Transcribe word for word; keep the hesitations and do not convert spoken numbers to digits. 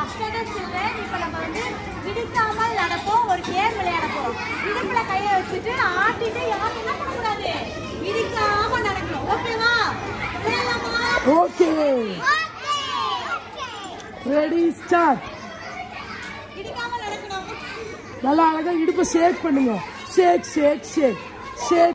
இப்ப நம்ம வந்து இடிக்காமல் நடப்போம். ஒரு கேம் விளையாட போறோம். இடுப்புல கையை வச்சுட்டு ஆட்டிட்டு யாரும் என்ன பண்ணக்கூடாது, இடிக்காம நடக்கணும். ஓகேவா? விளையாடலாமா? Okay, ready start. இடிக்காம நடக்கணும். நல்லா அழகா இடுப்பை ஷேக் பண்ணுங்க. ஷேக் ஷேக் ஷேக் ஷேக்.